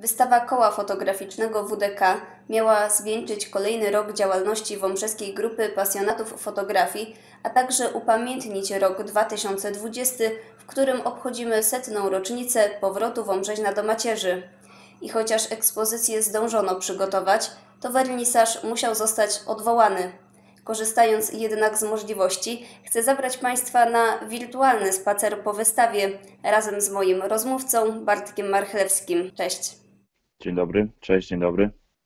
Wystawa Koła Fotograficznego WDK miała zwieńczyć kolejny rok działalności Wąbrzeskiej Grupy Pasjonatów Fotografii, a także upamiętnić rok 2020, w którym obchodzimy 100. rocznicę powrotu Wąbrzeźna do macierzy. I chociaż ekspozycję zdążono przygotować, to wernisaż musiał zostać odwołany. Korzystając jednak z możliwości, chcę zabrać Państwa na wirtualny spacer po wystawie razem z moim rozmówcą Bartkiem Marchlewskim. Cześć. Dzień dobry, cześć, dzień dobry.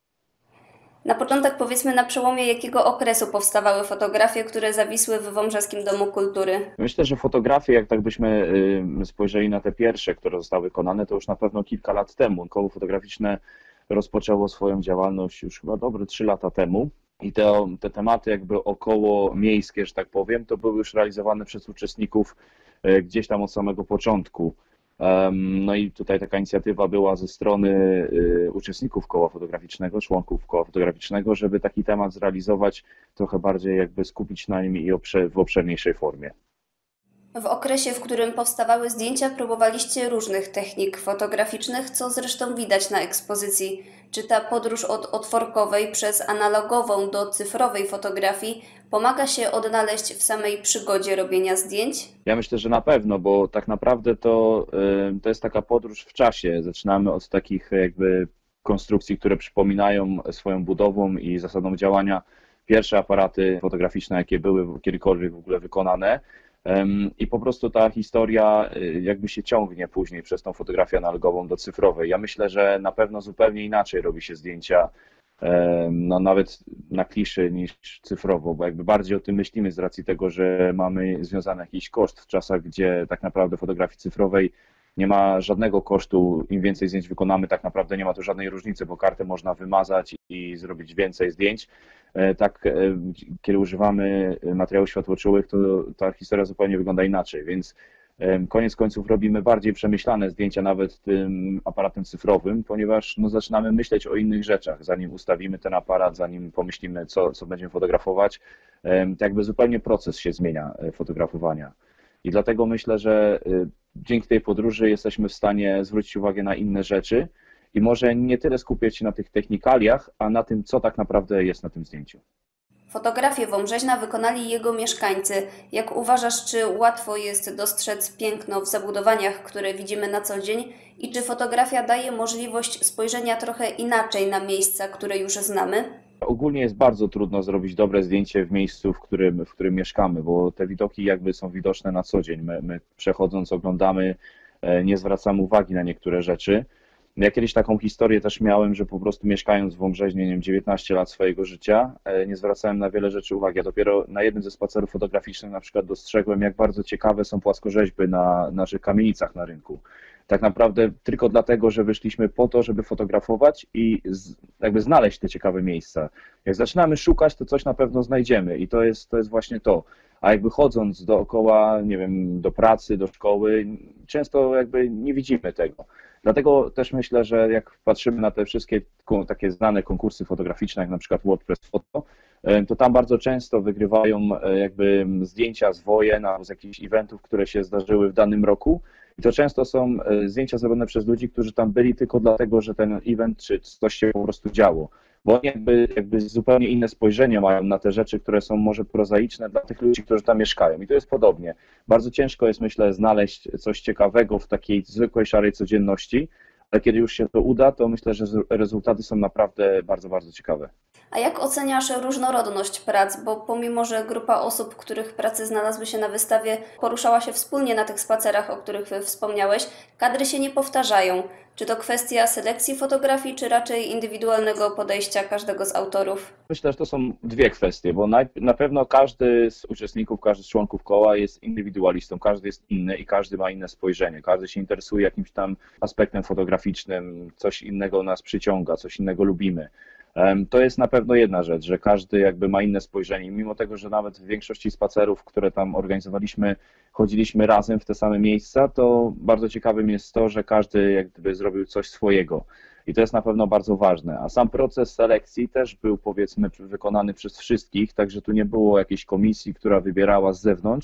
Na początek powiedzmy, na przełomie jakiego okresu powstawały fotografie, które zawisły w Wąbrzeskim Domu Kultury? Myślę, że fotografie, jak tak byśmy spojrzeli na te pierwsze, które zostały wykonane, to już na pewno kilka lat temu. Koło fotograficzne rozpoczęło swoją działalność już chyba dobre 3 lata temu. I te tematy jakby około miejskie, że tak powiem, to były już realizowane przez uczestników gdzieś tam od samego początku. No i tutaj taka inicjatywa była ze strony uczestników koła fotograficznego, członków koła fotograficznego, żeby taki temat zrealizować, trochę bardziej jakby skupić na nim i w obszerniejszej formie. W okresie, w którym powstawały zdjęcia, próbowaliście różnych technik fotograficznych, co zresztą widać na ekspozycji. Czy ta podróż od otworkowej przez analogową do cyfrowej fotografii pomaga się odnaleźć w samej przygodzie robienia zdjęć? Ja myślę, że na pewno, bo tak naprawdę to jest taka podróż w czasie. Zaczynamy od takich jakby konstrukcji, które przypominają swoją budową i zasadą działania pierwsze aparaty fotograficzne, jakie były kiedykolwiek w ogóle wykonane. I po prostu ta historia jakby się ciągnie później przez tą fotografię analogową do cyfrowej. Ja myślę, że na pewno zupełnie inaczej robi się zdjęcia, no nawet na kliszy niż cyfrowo, bo jakby bardziej o tym myślimy z racji tego, że mamy związany jakiś koszt w czasach, gdzie tak naprawdę fotografii cyfrowej nie ma żadnego kosztu. Im więcej zdjęć wykonamy, tak naprawdę nie ma tu żadnej różnicy, bo kartę można wymazać i zrobić więcej zdjęć. Tak, kiedy używamy materiałów światłoczułych, to ta historia zupełnie wygląda inaczej, więc koniec końców robimy bardziej przemyślane zdjęcia nawet tym aparatem cyfrowym, ponieważ no, zaczynamy myśleć o innych rzeczach, zanim ustawimy ten aparat, zanim pomyślimy, co będziemy fotografować, to jakby zupełnie proces się zmienia fotografowania. I dlatego myślę, że dzięki tej podróży jesteśmy w stanie zwrócić uwagę na inne rzeczy i może nie tyle skupiać się na tych technikaliach, a na tym, co tak naprawdę jest na tym zdjęciu. Fotografię Wąbrzeźna wykonali jego mieszkańcy. Jak uważasz, czy łatwo jest dostrzec piękno w zabudowaniach, które widzimy na co dzień, i czy fotografia daje możliwość spojrzenia trochę inaczej na miejsca, które już znamy? Ogólnie jest bardzo trudno zrobić dobre zdjęcie w miejscu, w którym mieszkamy, bo te widoki jakby są widoczne na co dzień. My przechodząc, oglądamy, nie zwracamy uwagi na niektóre rzeczy. Ja kiedyś taką historię też miałem, że po prostu mieszkając w Wąbrzeźnie, nie wiem, 19 lat swojego życia, nie zwracałem na wiele rzeczy uwagi. Ja dopiero na jednym ze spacerów fotograficznych na przykład dostrzegłem, jak bardzo ciekawe są płaskorzeźby na naszych kamienicach na rynku. Tak naprawdę tylko dlatego, że wyszliśmy po to, żeby fotografować i jakby znaleźć te ciekawe miejsca. Jak zaczynamy szukać, to coś na pewno znajdziemy i to jest właśnie to. A jakby chodząc dookoła, nie wiem, do pracy, do szkoły, często jakby nie widzimy tego. Dlatego też myślę, że jak patrzymy na te wszystkie takie znane konkursy fotograficzne, jak na przykład WordPress Photo, to tam bardzo często wygrywają jakby zdjęcia z wojen albo z jakichś eventów, które się zdarzyły w danym roku. I to często są zdjęcia zrobione przez ludzi, którzy tam byli tylko dlatego, że ten event czy coś się po prostu działo. Bo oni jakby zupełnie inne spojrzenie mają na te rzeczy, które są może prozaiczne dla tych ludzi, którzy tam mieszkają. I to jest podobnie. Bardzo ciężko jest, myślę, znaleźć coś ciekawego w takiej zwykłej, szarej codzienności, ale kiedy już się to uda, to myślę, że rezultaty są naprawdę bardzo, bardzo ciekawe. A jak oceniasz różnorodność prac? Bo pomimo, że grupa osób, których prace znalazły się na wystawie, poruszała się wspólnie na tych spacerach, o których wspomniałeś, kadry się nie powtarzają. Czy to kwestia selekcji fotografii, czy raczej indywidualnego podejścia każdego z autorów? Myślę, że to są dwie kwestie, bo na pewno każdy z uczestników, każdy z członków koła jest indywidualistą, każdy jest inny i każdy ma inne spojrzenie, każdy się interesuje jakimś tam aspektem fotograficznym, coś innego nas przyciąga, coś innego lubimy. To jest na pewno jedna rzecz, że każdy jakby ma inne spojrzenie, mimo tego, że nawet w większości spacerów, które tam organizowaliśmy, chodziliśmy razem w te same miejsca, to bardzo ciekawym jest to, że każdy jak gdyby zrobił coś swojego. I to jest na pewno bardzo ważne. A sam proces selekcji też był, powiedzmy, wykonany przez wszystkich, także tu nie było jakiejś komisji, która wybierała z zewnątrz,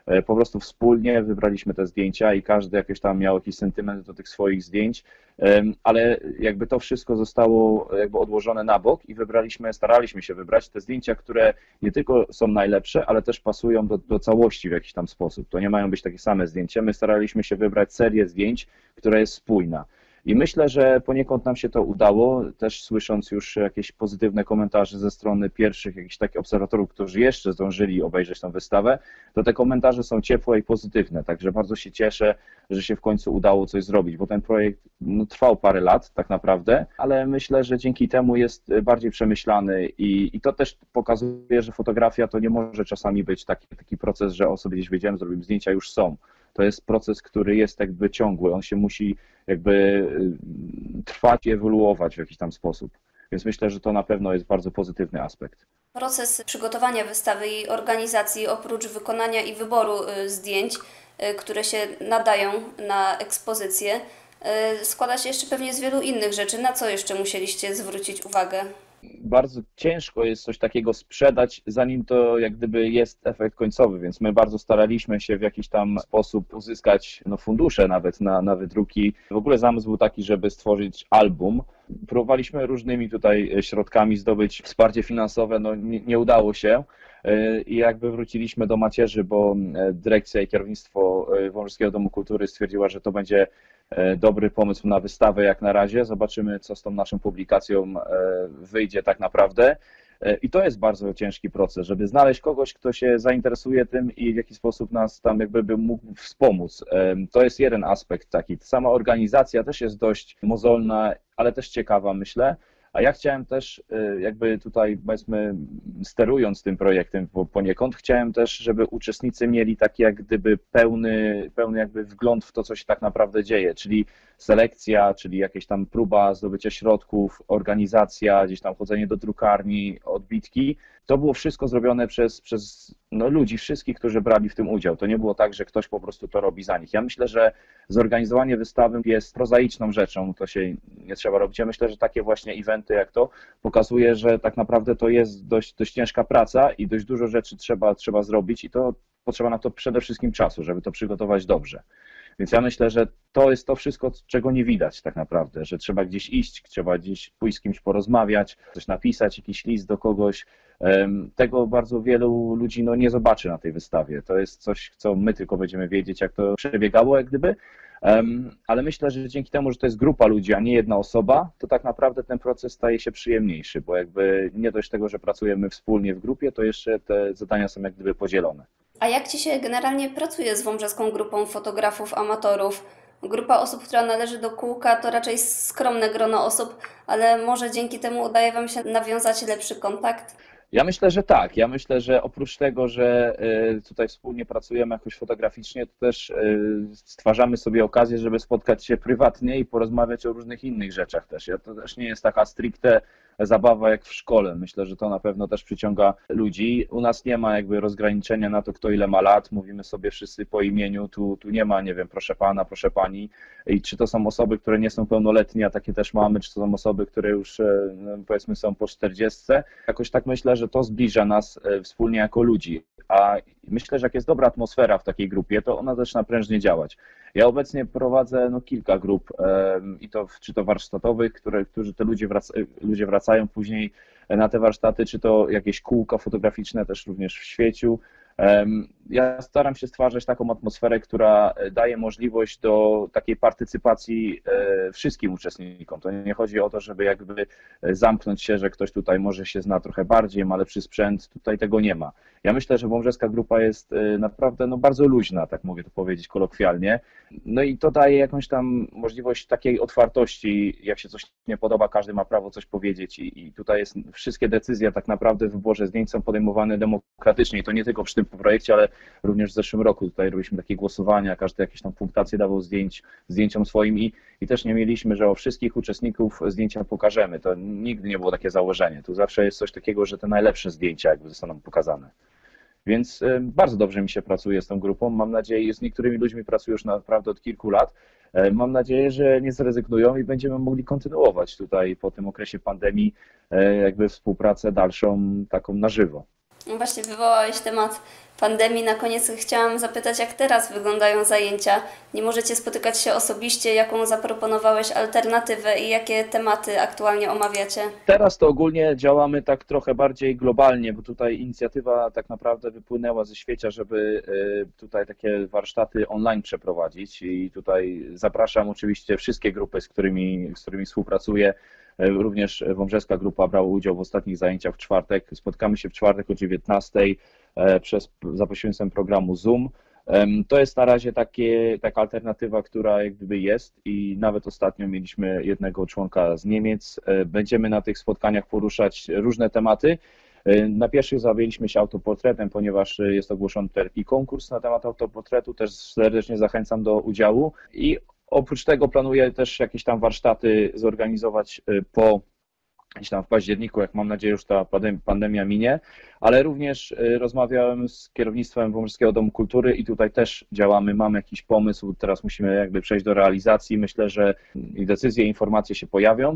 po prostu wspólnie wybraliśmy te zdjęcia i każdy jakieś tam miał jakiś sentyment do tych swoich zdjęć, ale jakby to wszystko zostało jakby odłożone na bok i staraliśmy się wybrać te zdjęcia, które nie tylko są najlepsze, ale też pasują do całości w jakiś tam sposób. To nie mają być takie same zdjęcia. My staraliśmy się wybrać serię zdjęć, która jest spójna. I myślę, że poniekąd nam się to udało, też słysząc już jakieś pozytywne komentarze ze strony pierwszych jakichś takich obserwatorów, którzy jeszcze zdążyli obejrzeć tę wystawę, to te komentarze są ciepłe i pozytywne, także bardzo się cieszę, że się w końcu udało coś zrobić, bo ten projekt trwał parę lat tak naprawdę, ale myślę, że dzięki temu jest bardziej przemyślany i to też pokazuje, że fotografia to nie może czasami być taki proces, że o sobie gdzieś wyjdziemy, zrobimy zdjęcia, już są. To jest proces, który jest jakby ciągły, on się musi jakby trwać i ewoluować w jakiś tam sposób. Więc myślę, że to na pewno jest bardzo pozytywny aspekt. Proces przygotowania wystawy i organizacji, oprócz wykonania i wyboru zdjęć, które się nadają na ekspozycję, składa się jeszcze pewnie z wielu innych rzeczy. Na co jeszcze musieliście zwrócić uwagę? Bardzo ciężko jest coś takiego sprzedać, zanim to jak gdyby jest efekt końcowy, więc my bardzo staraliśmy się w jakiś tam sposób uzyskać fundusze nawet na wydruki. W ogóle zamysł był taki, żeby stworzyć album. Próbowaliśmy różnymi tutaj środkami zdobyć wsparcie finansowe, nie udało się. I jakby wróciliśmy do macierzy, bo dyrekcja i kierownictwo Wąbrzyskiego Domu Kultury stwierdziła, że to będzie dobry pomysł na wystawę jak na razie. Zobaczymy, co z tą naszą publikacją wyjdzie tak naprawdę. I to jest bardzo ciężki proces, żeby znaleźć kogoś, kto się zainteresuje tym i w jakiś sposób nas tam jakby by mógł wspomóc. To jest jeden aspekt taki. Sama organizacja też jest dość mozolna, ale też ciekawa, myślę. A ja chciałem też jakby tutaj, powiedzmy, sterując tym projektem poniekąd, chciałem też, żeby uczestnicy mieli taki jak gdyby pełny jakby wgląd w to, co się tak naprawdę dzieje, czyli selekcja, czyli jakaś tam próba zdobycia środków, organizacja, gdzieś tam chodzenie do drukarni, odbitki. To było wszystko zrobione przez ludzi, wszystkich, którzy brali w tym udział. To nie było tak, że ktoś po prostu to robi za nich. Ja myślę, że zorganizowanie wystawy jest prozaiczną rzeczą, to się nie trzeba robić. Ja myślę, że takie właśnie eventy jak to pokazuje, że tak naprawdę to jest dość ciężka praca i dość dużo rzeczy trzeba zrobić i to potrzeba na to przede wszystkim czasu, żeby to przygotować dobrze. Więc ja myślę, że to jest to wszystko, czego nie widać tak naprawdę, że trzeba gdzieś iść, trzeba gdzieś pójść z kimś porozmawiać, coś napisać, jakiś list do kogoś. Tego bardzo wielu ludzi nie zobaczy na tej wystawie. To jest coś, co my tylko będziemy wiedzieć, jak to przebiegało, jak gdyby. Ale myślę, że dzięki temu, że to jest grupa ludzi, a nie jedna osoba, to tak naprawdę ten proces staje się przyjemniejszy, bo jakby nie dość tego, że pracujemy wspólnie w grupie, to jeszcze te zadania są jak gdyby podzielone. A jak Ci się generalnie pracuje z Wąbrzeską Grupą Fotografów Amatorów? Grupa osób, która należy do kółka, to raczej skromne grono osób, ale może dzięki temu udaje Wam się nawiązać lepszy kontakt? Ja myślę, że tak. Ja myślę, że oprócz tego, że tutaj wspólnie pracujemy jakoś fotograficznie, to też stwarzamy sobie okazję, żeby spotkać się prywatnie i porozmawiać o różnych innych rzeczach też. To też nie jest taka stricte zabawa jak w szkole. Myślę, że to na pewno też przyciąga ludzi. U nas nie ma jakby rozgraniczenia na to, kto ile ma lat. Mówimy sobie wszyscy po imieniu. Tu nie ma, nie wiem, proszę pana, proszę pani. I czy to są osoby, które nie są pełnoletnie, a takie też mamy, czy to są osoby, które już powiedzmy są po 40. Jakoś tak myślę, że to zbliża nas wspólnie jako ludzi. A myślę, że jak jest dobra atmosfera w takiej grupie, to ona zaczyna prężnie działać. Ja obecnie prowadzę kilka grup i to czy to warsztatowych, którzy te ludzie wracają później na te warsztaty, czy to jakieś kółka fotograficzne też również w świeciu. Ja staram się stwarzać taką atmosferę, która daje możliwość do takiej partycypacji wszystkim uczestnikom. To nie chodzi o to, żeby jakby zamknąć się, że ktoś tutaj może się zna trochę bardziej, ma lepszy sprzęt. Tutaj tego nie ma. Ja myślę, że Wąbrzeska Grupa jest naprawdę bardzo luźna, tak mogę to powiedzieć kolokwialnie. I to daje jakąś tam możliwość takiej otwartości, jak się coś nie podoba, każdy ma prawo coś powiedzieć i tutaj jest wszystkie decyzje tak naprawdę w wyborze zdjęć są podejmowane demokratycznie i to nie tylko przy tym projekcie, ale również w zeszłym roku tutaj robiliśmy takie głosowania, każdy jakieś tam punktacje dawał zdjęciom swoim i też nie mieliśmy, że o wszystkich uczestników zdjęcia pokażemy. To nigdy nie było takie założenie. Tu zawsze jest coś takiego, że te najlepsze zdjęcia jakby zostaną pokazane. Więc bardzo dobrze mi się pracuje z tą grupą. Mam nadzieję, z niektórymi ludźmi pracuję już naprawdę od kilku lat. Mam nadzieję, że nie zrezygnują i będziemy mogli kontynuować tutaj po tym okresie pandemii jakby współpracę dalszą taką na żywo. No właśnie wywołałeś temat pandemii. Na koniec chciałam zapytać, jak teraz wyglądają zajęcia? Nie możecie spotykać się osobiście? Jaką zaproponowałeś alternatywę i jakie tematy aktualnie omawiacie? Teraz to ogólnie działamy tak trochę bardziej globalnie, bo tutaj inicjatywa tak naprawdę wypłynęła ze świata, żeby tutaj takie warsztaty online przeprowadzić i tutaj zapraszam oczywiście wszystkie grupy, z którymi współpracuję. Również Wąbrzeska Grupa brała udział w ostatnich zajęciach w czwartek. Spotkamy się w czwartek o 19:00 za pośrednictwem programu Zoom. To jest na razie taka alternatywa, która jak gdyby jest i nawet ostatnio mieliśmy jednego członka z Niemiec. Będziemy na tych spotkaniach poruszać różne tematy. Na pierwszych zajęliśmy się autoportretem, ponieważ jest ogłoszony taki konkurs na temat autoportretu. Też serdecznie zachęcam do udziału i oprócz tego planuję też jakieś tam warsztaty zorganizować gdzieś tam w październiku, jak mam nadzieję, już ta pandemia minie, ale również rozmawiałem z kierownictwem Wąbrzeskiego Domu Kultury i tutaj też działamy, mam jakiś pomysł, teraz musimy jakby przejść do realizacji, myślę, że i decyzje, informacje się pojawią.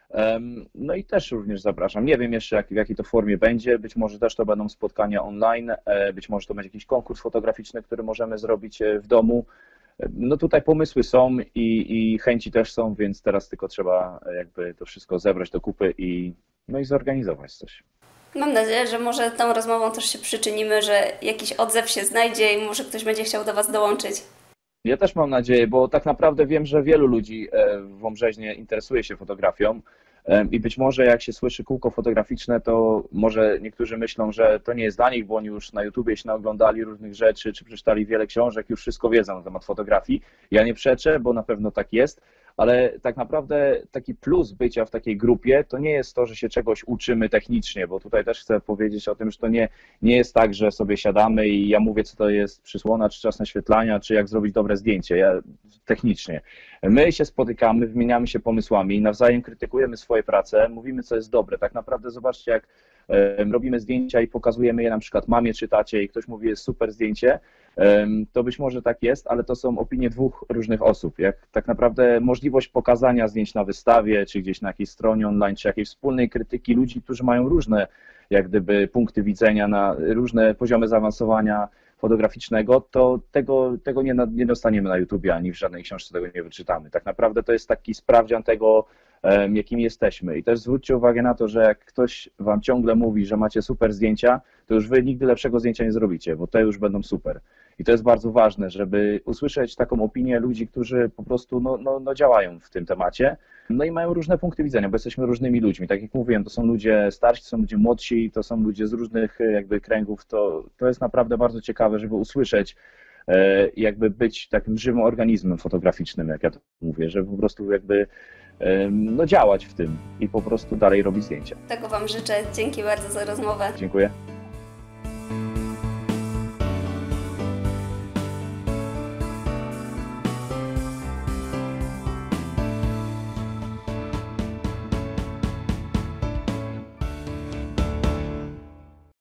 No i też również zapraszam. Nie wiem jeszcze w jakiej to formie będzie, być może też to będą spotkania online, być może to będzie jakiś konkurs fotograficzny, który możemy zrobić w domu. No tutaj pomysły są i chęci też są, więc teraz tylko trzeba jakby to wszystko zebrać do kupy no i zorganizować coś. Mam nadzieję, że może tą rozmową też się przyczynimy, że jakiś odzew się znajdzie i może ktoś będzie chciał do Was dołączyć. Ja też mam nadzieję, bo tak naprawdę wiem, że wielu ludzi w Wąbrzeźnie interesuje się fotografią i być może jak się słyszy kółko fotograficzne, to może niektórzy myślą, że to nie jest dla nich, bo oni już na YouTubie się naoglądali różnych rzeczy, czy przeczytali wiele książek, już wszystko wiedzą na temat fotografii. Ja nie przeczę, bo na pewno tak jest, ale tak naprawdę taki plus bycia w takiej grupie to nie jest to, że się czegoś uczymy technicznie, bo tutaj też chcę powiedzieć o tym, że to nie jest tak, że sobie siadamy i ja mówię, co to jest przysłona, czy czas naświetlania, czy jak zrobić dobre zdjęcie technicznie. My się spotykamy, wymieniamy się pomysłami, nawzajem krytykujemy swoje prace, mówimy, co jest dobre. Tak naprawdę zobaczcie, jak robimy zdjęcia i pokazujemy je na przykład mamie czy tacie i ktoś mówi, jest super zdjęcie, to być może tak jest, ale to są opinie dwóch różnych osób. Jak tak naprawdę możliwość pokazania zdjęć na wystawie, czy gdzieś na jakiejś stronie online, czy jakiejś wspólnej krytyki ludzi, którzy mają różne jak gdyby punkty widzenia, na różne poziomy zaawansowania fotograficznego, to tego nie dostaniemy na YouTubie, ani w żadnej książce tego nie wyczytamy. Tak naprawdę to jest taki sprawdzian tego, jakim jesteśmy. I też zwróćcie uwagę na to, że jak ktoś wam ciągle mówi, że macie super zdjęcia, to już wy nigdy lepszego zdjęcia nie zrobicie, bo te już będą super. I to jest bardzo ważne, żeby usłyszeć taką opinię ludzi, którzy po prostu działają w tym temacie, no i mają różne punkty widzenia, bo jesteśmy różnymi ludźmi. Tak jak mówiłem, to są ludzie starsi, to są ludzie młodsi, to są ludzie z różnych jakby kręgów. To jest naprawdę bardzo ciekawe, żeby usłyszeć i jakby być takim żywym organizmem fotograficznym, jak ja to mówię, żeby po prostu jakby działać w tym i po prostu dalej robić zdjęcia. Tego Wam życzę. Dzięki bardzo za rozmowę. Dziękuję.